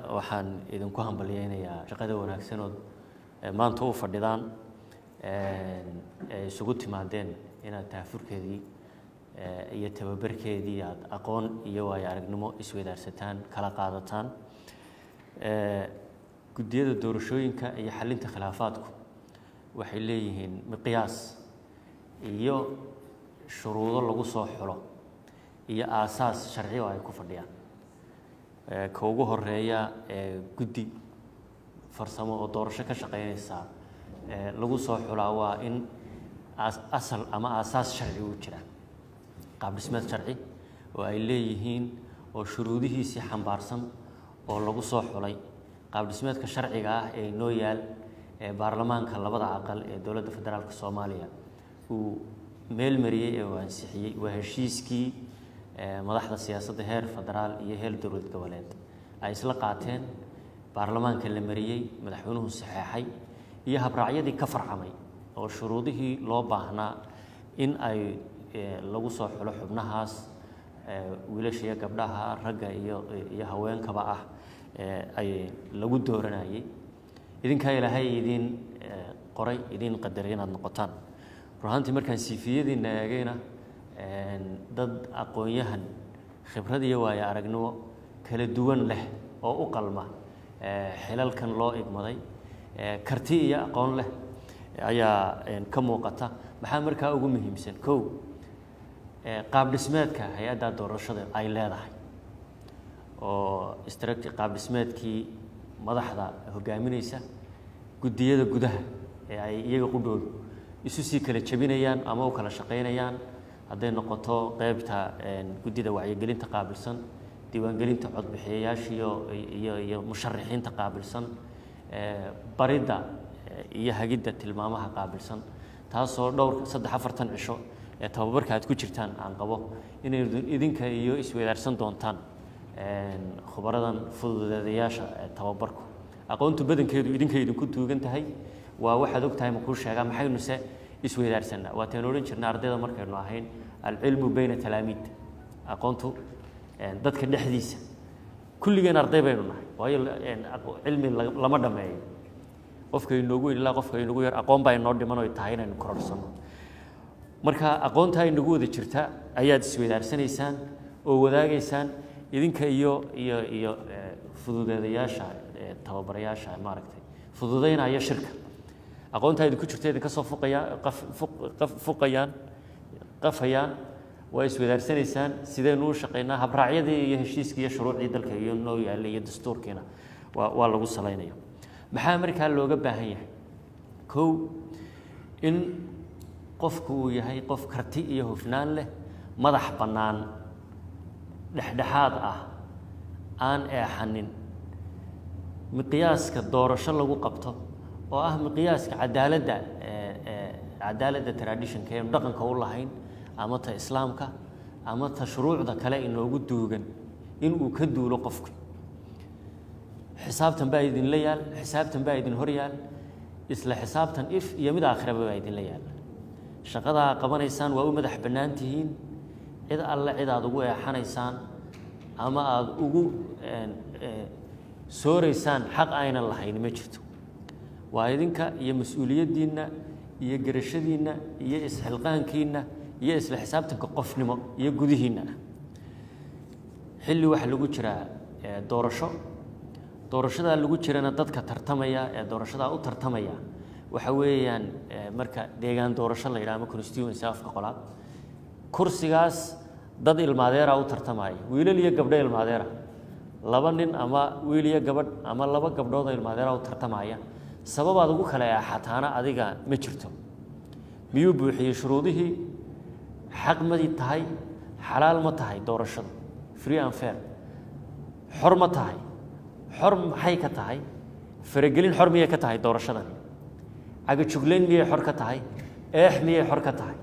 waxaan idinku hambaliyeynayaa shaqada wanaagsan oo maanta u fadhidaan isugu timaadeen inaad taafurkeedii iyo tababarkeedii aad aqoon iyo waayo aragnimo isweydaarsataan kala qaadataan guddiyada doorashooyinka iyo xalinta khilaafaadku waxay leeyihiin miqyaas iyo shuruudo lagu soo xulo iyo aasaas sharci oo ay ku fadhiyaan ka ugu horeeya guddi farsamo oo doorasho ka shaqeynaysa lagu soo xulaa waa in asal ama aasaas sharci uu jira qaab dhismeed sharci oo ay leeyihiin oo shuruudihiisii xambaarsan oo lagu soo xulay qaab dhismeedka sharciga ah ee noo yaal baarlamaanka labada aqal ee dowladda federaalka Soomaaliya uu meel mariyay ee uu ansixiyay waa heshiiskii madaxda siyaasadda heer federaal iyo heer dowlad goboleed ay isla qaateen baarlamaanka la mariyay madaxweynuhu saxeexay iyo habraacyadii ka farcamay oo shuruudihii loo baahnaa in ay lagu soo xulo xubnahaas wiilasha iyo gabdhaha ragga iyo haweenkaba ah ay lagu dooranayay idinka ilaahay idin qoray idin qadaray inaad noqotaan ruuxantii markaan siifiyadiina eegayna dad aqoon-yahan khibrad iyo waayo aragnimo kala duwan leh oo u qalma xilalkan loo igmaday karti iyo aqoon leh ayaa ka muuqata maxaa markaa ugu muhiimsan kow qaab dhismeedka hay'adda doorashada ay leedahay oo qaab dhismeedkii madaxda hogaaminaysa guddiyada gudaha ee ay iyaga qudhoodu isu sii kala jabinayaan ama u kala shaqeynayaan hadday noqoto qaybta guddida wacyigelinta qaabilsan diiwaangelinta codbixiyayaasha iyo musharaxiinta qaabilsan baridda iyo hagidda tilmaamaha qaabilsan taasoo dhowr 3-4 cisho ee tababarka aad ku jirtaan aan qabo inay idinka iyo isweydaarsan doontaan khubaradan fududeedayaasha tababarku aqoontu badankeedu idinku tuugan tahay waa waxaad ogtahay ma ku sheegaa maxaynu se isweydaarsanaa waa taan oran jirnaa ardayda markaynu ahayn alcilmu bayna talaamiid aqoontu dadka dhexdiisa kulligeen arday baynu nahay waayo cilmi lama dhameeyo qofka inoogu ilaa qofka inoogu yar aqoon baa inoo dhiman oo tahay inaynu kororsano marka aqoonta inagu wada jirta ayaad isweydaarsaneysaan oo wadaagaysaan idinka iyo fududeedayaasha tababarayaasha maaragtay fududeynaya shirka aqoonta idinku jirta idinka soo qafayaan waa isweydaarsaneysaan sideen u shaqeynaa habraacyadii iyo heshiiskii iyo shuruucdii dalka iyo noo yaallay iyo dastuurkiina waa lagu salaynayaa maxaa markaa looga baahan yahay kow in qofku uu yahay qof karti iyo hufnaan leh madax bannaan dhexdhexaad ah aan eexanin miqyaaska doorasho lagu qabto oo ah miqyaaska cadaaladda traditionka ee dhaqanka u lahayn ama ta islaamka ama ta shuruucda kale inoogu duugan inuu ka duulo qofku xisaabtan baa idin la yaal xisaabtan baa idin hor yaal isla xisaabtan if iyo mid aakhiraba baa idin la yaal shaqada qabanaysaan waa u madax bannaan tihiin cid alle cid aad ugu eexanaysaan ama aad ugu sooreysaan xaq aynan lahayn ma jirto waa idinka iyo mas'uuliyadiina iyo garashadiina iyo isxilqaankiina iyo isla xisaabtanka qofnimo iyo gudihiina xilli waxa lagu jiraa doorashada lagu jirana dadka tartamaya ee doorashada u tartamaya waxa weeyaan marka deegaan doorasho la yiraahdo constituency afka qolaad kursigaas dad ilmaadeera u tartamaya wiilal iyo gabdho ilmaadeera laba nin ama wiil iyo gabadh ama laba gabdhood ilmaadeera u tartamaya sababaad ugu kala xataana adiga ma jirto miyuu buuxiyay shuruudihii xaq ma tahay xalaal ma tahay doorashada free and fair xor ma tahay xor maxay ka tahay faragelin xor miyay ka tahay doorashadan aga jugleen miyay xor ka tahay eex miyay xor ka tahay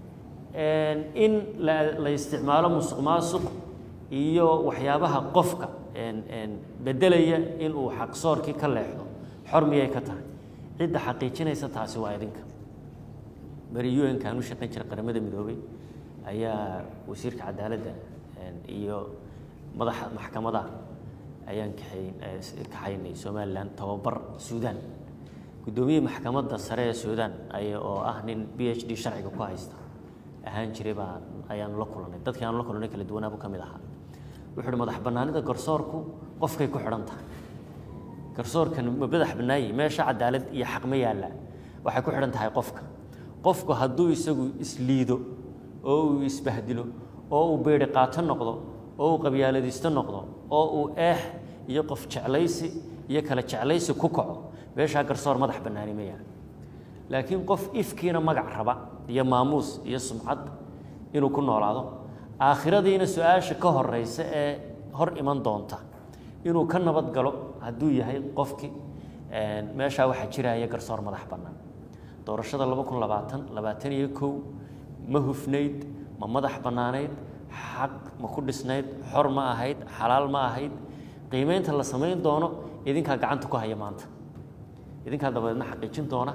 in la isticmaalo musuqmaasuq iyo waxyaabaha qofka bedelaya in uu xaqsoorkii ka leexdo xor miyay ka tahay cidda xaqiijinaysa taasi waa idinka bari UN kaanu shaqayn jiray qaramada midoobay ayaa wasiirka cadaaladda iyo madaxa maxkamada ayaan kaxaynay Somaliland tababar Suudaan gudoomiye maxkamadda sare ee Suudaan oo ah nin PhD sharciga ku haysta ahaan jiray ayaan la kulanay dadkii aan la kulanay kala duwanaba kamid ahaa wuxuu madax banaanida garsoorku qofkay ku xidhan tahay garsoorkan ma madax banaayay meesha cadaalad iyo xaq ma yaala waxay ku xidhan tahay qofku hadduu isagu isliido oo uu isbahdilo oo uu beeri qaato noqdo oo uu qabyaaladiisto noqdo oo uu iyo qof jeclaysi iyo kala jeclaysi ku kaco meesha garsoor madax banaani ma yaala laakiin qof ifkiina magac raba iyo maamuus iyo sumcad inuu ku noolaado aakhiradiina su'aasha ka horeysa ee hor iman doonta inuu ka nabad galo hadduu yahay qofkii meesha waxa jiraya garsoor madax bannaan doorashada 2021 ma hufnayd ma madax bannaanayd xaq ma ku dhisnayd xor ma ahayd xalaal ma ahayd qiimeynta la sameyn doono idinka gacanta ku haya maanta idinka dabadeedna xaqiijin doona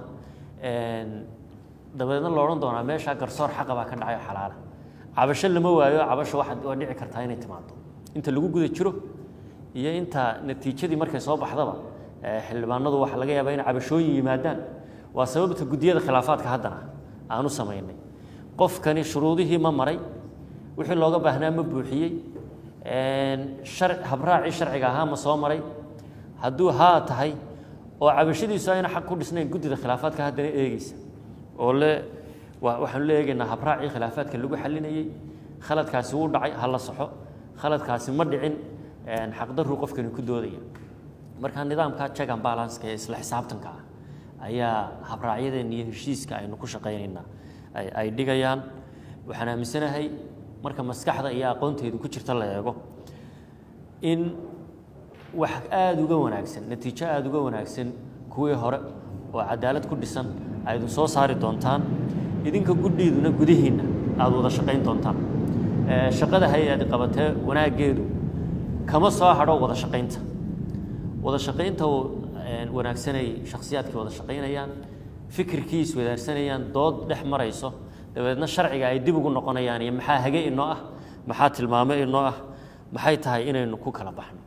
dabadeedna la oran doona meesha garsoor xaq baa ka dhacay xalaal cabasho lama waayo cabasho waxa dhici kartaa inay timaado inta lagu guda jiro iyo inta natiijadii markay soo baxdaba xildhibaanadu waxa laga yaabaa in cabashooyin yimaadaan waa sababta gudiyada khilaafaadka haddana aanu sameynay qofkani shuruudihii ma maray wixii looga baahnaa ma buuxiyey habraaci sharciga ahaa ma soo maray hadduu haa tahay oo cabashadiisu ayna xaq ku dhisnayn gudida khilaafaadka haddana eegaysa oo waxaanu la eegaynaa habraacii khilaafaadka lagu xalinayay khaladkaasi wuu dhacay ha la saxo khaladkaasi ma dhicin xaqdarru qofkani ku doodaya marka nidaamka check and balance ee isla xisaabtanka ayaa habraacyadeen iyo heshiiska aynu ku shaqaynaynaa ay dhigayaan waxaan aaminsanahay marka maskaxda iyo aqoonteedu ku jirta la eego in wax aad uga wanaagsan natiijo aad uga wanaagsan kuwii hore oo cadaalad ku dhisan aydu soo saari doontaan idinka guddiiduna gudihiina aad wada shaqayn doontaan shaqada hay'ad qabatay wanaageedu kama soo hadho wada shaqaynta wanaagsanay shakhsiyaadkii wada shaqaynayaan fikirkiis wadaarsanayaan dood dhex marayso dabeedna sharciga ay dib ugu noqonayaan iyo maxaa hage inoo ah maxaa tilmaame inoo ah maxay tahay inaynu ku kala baxno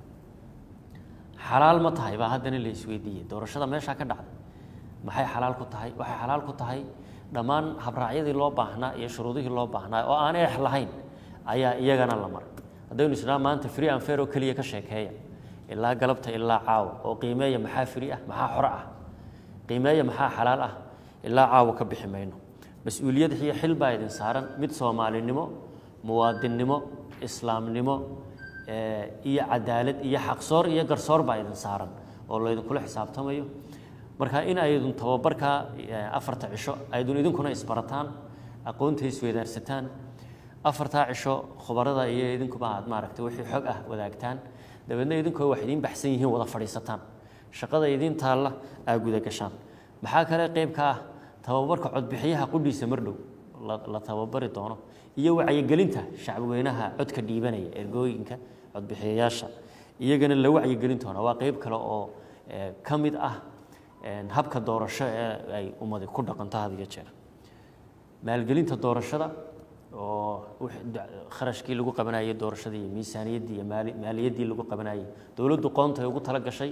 xalaal ma tahay baa haddana la isweydiiyey doorashada meesha ka dhacday maxay xalaal ku tahay waxay xalaal ku tahay dhammaan habraacyadii loo baahnaa iyo shuruudihii loo baahnaa oo aan eex lahayn ayaa iyagana la maray haddaynu isnaa maanta free and fair oo keliya ka sheekeeya ilaa galabta ilaa caawa oo qiimeeya maxaa free ah maxaa xor ah qiimeeya maxaa xalaal ah ilaa caawa ka bixi mayno mas-uuliyad iyo xil baa idin saaran mid soomaalinimo muwaadinnimo islaamnimo iyo cadaalad iyo xaqsoor iyo garsoor baa idin saaran oo laydinkula xisaabtamayo marka in aydun tababarka 4 cisho aydun idinkuna isbarataan aqoonta isweydaarsataan 4 cisho khubarada iyo idinkuba aad maaragtay wixii xog ah wadaagtaan dabeedna idinkoo wax idin baxsan yihiin wada fadhiisataan shaqada idin taalla aa guda gashaan maxaa kale qayb ka ah tababarka codbixiyaha qudhiisa mardhow la tababari doono iyo wacyigelinta shacabweynaha codka dhiibanaya ergooyinka codbixiyayaasha iyagana la wacyigelin doona waa qayb kale oo ka mid ah habka doorasho ee ay ummadi ku dhaqanto had iyo jeer maalgelinta doorashada oo kharashkii lagu qabanayay doorashada iyo miisaaniyaddii iyo maaliyaddii lagu qabanayay dowladdu qoonta ay ugu tala gashay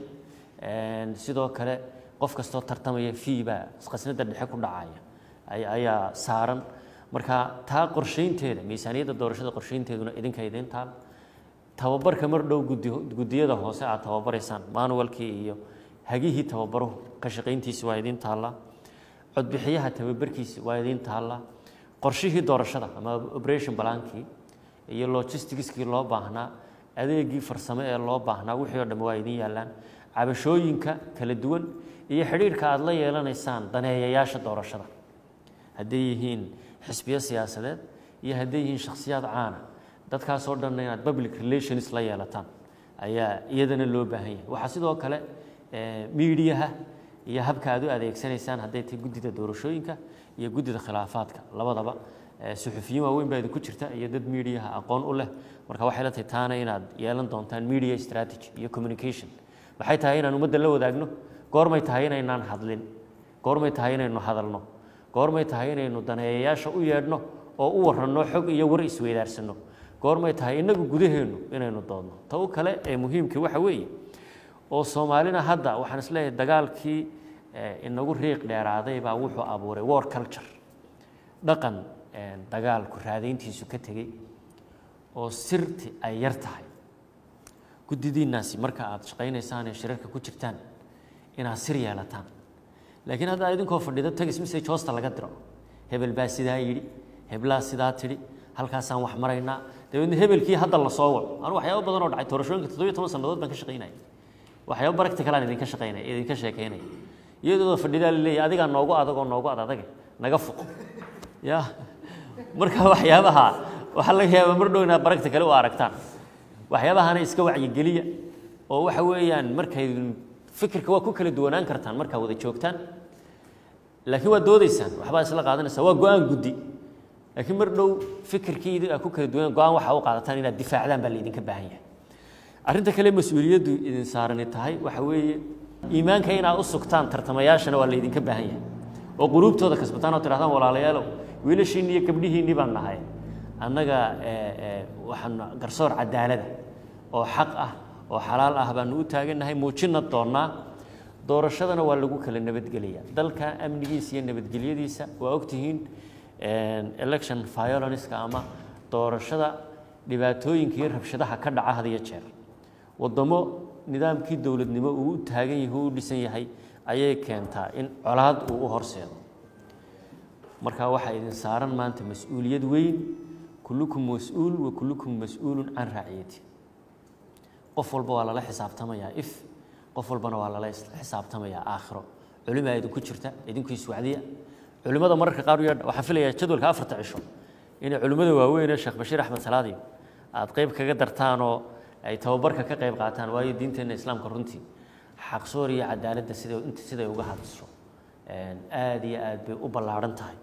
sidoo kale qof kastoo tartamaya fiiba khasnada dhexe ku dhacaya ayaa saaran marka taa qorsheynteeda miisaaniyadda doorashada qorsheynteeduna idinka idin taal tababarka mar dhow gudiyada hoose aad tababaraysaan manualkii iyo hagihii tababaruhu ka shaqayntiisi waa idin taalla codbixiyaha tababarkiisi waa idin taalla qorshihii doorashada ama operation plankii iyo logisticskii loo baahnaa adeegii farsamo ee loo baahnaa wixii oo dhan waa idin yaalaan cabashooyinka kala duwan iyo xiriirka aad la yeelanaysaan daneeyayaasha doorashada hadday yihiin xisbiyo siyaasadeed iyo hadday yihiin shakhsiyaad caana dadkaas oo dhan inaad public relations la yeelataan ayaa iyadana loo baahan yahay waxaa sidoo kale miidiyaha iyo habka aad u adeegsanaysaan hadday tahay guddida doorashooyinka iyo guddida khilaafaadka labadaba suxufiyiin waaweyn baa idinku jirta iyo dad miidiyaha aqoon u leh marka waxay la tahay taana inaad yeelan doontaan media strategy iyo communication waxay tahay inaan ummadda la wadaagno goormay tahay inaynaan hadlin goormay tahay inaynu hadalno goormay tahay inaynu daneeyayaasha u yeedhno oo u warranno xog iyo war isweydaarsano goormay tahay inagu gudaheenu inaynu doodno taw kale ee muhiimka waxa weeye oo Soomaalina hadda waxaan isleeyahay dagaalkii inagu riiq dheeraaday baa wuxuu abuuray war culture dhaqan dagaalku raadayntiisu ka tagay oo sirti ay yar tahay gudidiinaasi marka aad shaqaynaysaan ee shirarka ku jirtaan inaad sir yeelataan laakiin hadda idinkoo fadhida tagis message hoosta laga diro hebel baa sidaa yiri heblaa sidaa tiri halkaasaan wax maraynaa dabadna hebelkii hadda la soo waco aan waxyaabo badan oo dhacay doorashooyinka 17 sanadood baan ka shaqaynay waxyaabo practical aan idinka shaqaynay idinka sheekeynay iyadoo fadhida leeyahay adiga noogu adag naga fuqo ya marka waxyaabaha waxa laga yaabaa mar dhowna practical u aragtaan waxyaabahan iska wacyi geliya oo waxa weeyaan markay fikirka waa ku kala duwanaan kartaan marka wada joogtaan laakiin waa doodaysaan waxba isla qaadanaysaa waa go'aan gudi laakiin mar dhow fikirkiida ku kala duwan go'aan waxa uu qaadataan inaad difaacdaan baa idinka baahan yahay arinta kale mas'uuliyadu idin saaran tahay waxa weeye iimaanka inaad u sugtaan tartamayaashana waa idinka baahan yahay oo qulubtooda kasbataan oo tirahdaan walaalayaal wiilashiin iyo gabdhihiin baan nahay annaga waxaan garsoor cadaalad oo xaq ah oo xalaal ah baan u taaganahay muujina doonaa doorashadana waa lagu kala nabadgeliyaa dalka amnigiisa iyo nabadgelyadiisa waa ogtihiin election violence ama doorashada dhibaatooyinka iyo rabshadaha ka dhaca had iyo jeer wadamo nidaamkii dawladnimo uu taagan yahay uu dhisan yahay ayay keentaa in colaad uu u horseedo marka waxa idin saaran maanta mas'uuliyad weyn kullukum mas'uul wa kullukum mas'uulun an ra'iyati qof walba waa la xisaabtamayaa if qof walbana waa la xisaabtamayaa aakhiro culimada idinku jirta idinku iswacdiya culimada mararka qaar waxa filayaa jadwalka 4 cisho in culimada waaweyn Sheekh Bashiir Ahmed Salaadi aad qayb kaga dartaan oo ay tababarka ka qayb qaataan waayo diinteena islaamka runtii xaq sooriya cadaaladda sida uga hadasho aad iyo aad bay u ballaaran tahay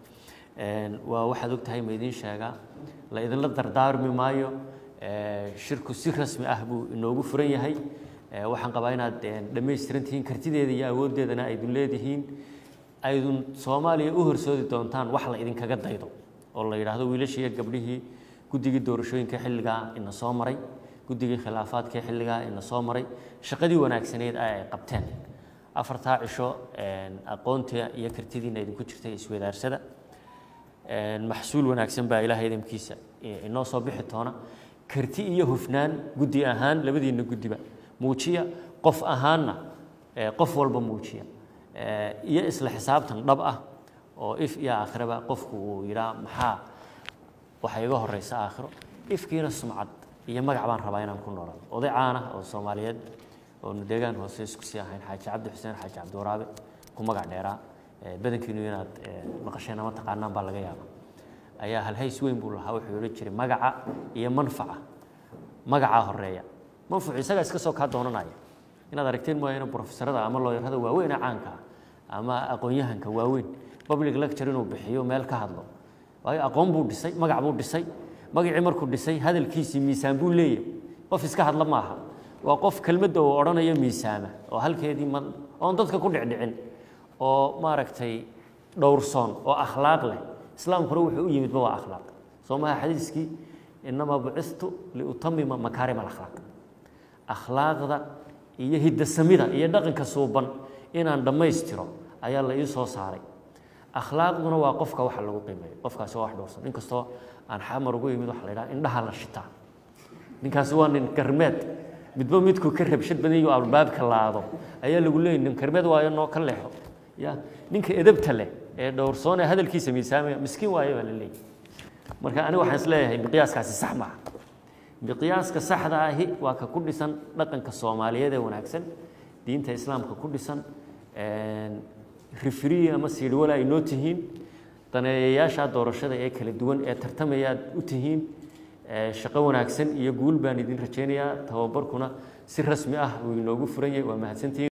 waa waxaad ogtahay ma idin sheega la idin la dardaarmi maayo shirku si rasmi ah buu inoogu furan yahay waxaan qabaa inaad dhameystirantiin kartideeda iyo awoodeedana ay leedihiin aydun Soomaaliya u horsoodi doontaan wax la idin kaga daydo oo la yiraahdo wiilashii gabdhihii gudigii doorashooyinka xilliga ina soo maray gudigii khilaafaadka xilliga ina soo maray shaqadii wanaagsaneed ay qabteen afarta cisho aqoonta iyo kartidiina idinku jirtay isweedaarsada maxsuul wanaagsan baa Ilaahay idinkiisa inoo soo bixi doona karti iyo hufnaan gudi ahaan labadiina gudiba muujiya qof ahaanna qof walba muujiya iyo isla xisaabtan dhab ah oo if iyo aakhiraba qofku uu yiraa maxaa waxa iga horeysa aakhiro ifkiina sumcad iyo magac baan rabaa inaan ku noolaado oday caan ah oo Soomaaliyeed oo deegaan hoose isku sii ahayn Xaaji Cabdi Xuseen Xaaji Cabdi Waraabe ku magac dheeraa badankiinu inaad maqasheen ama taqaanaan baa laga yaabaa ayaa hal hays weyn buu lahaa wuxuu yiri jiray magaca iyo magaca horeeya manfuuc isaga iska soo ka doonanaya inaad aragteen mooyee professorada ama looyarada waaweyn caanka ama aqoon-yahanka waaweyn public lecture inuu bixiyo meel ka hadlo waayo aqoon buu dhisay magac buu dhisay magacii markuu dhisay hadalkiisii miisaan buu leeyahay qof iska hadla maaha waa qof kelmadda uu oranayo miisaama oo halkeedii oo dadka ku dhicdhicin oo maaragtay dhowrsoon oo akhlaaq leh islaamkuna wuxuu u yimid waa akhlaaq Soomaha xadiiskii inama bu'istu li utammima makarim al-akhlaq akhlaaqda iyo hiddasamida iyo dhaqanka suuban inaan dhameystiro ayaa la ii soo saaray akhlaaqduna waa qofka waxa lagu qiimeeyo qofkaas waa wax dhowrsan inkastoo aan xamar ugu yimid waxa la yiraahdaa indhaha la shita ninkaas waa nin karmeed midba midku ka rabshad badan iyo albaabka laado ayaa lagu leeyahay nin karmeed waayo noo ka leexo ya ninka edabta leh ee dhowrsoon ee hadalkiisa miisaamay miskiin waayo baa la leeyahay marka aniga waxaan isleeyahay miqyaaskaasi sax ma miqyaaska saxda ahi waa ka ku dhisan dhaqanka Soomaaliyeed ee wanaagsan diinta islaamka ku dhisan referee ama siidwala ay noo tihiin daneeyayaasha doorashada ee kala duwan ee tartamaya u tihiin shaqo wanaagsan iyo guul baan idin rajaynayaa tababarkuna si rasmi ah uu inoogu furan yahay waa mahadsantiin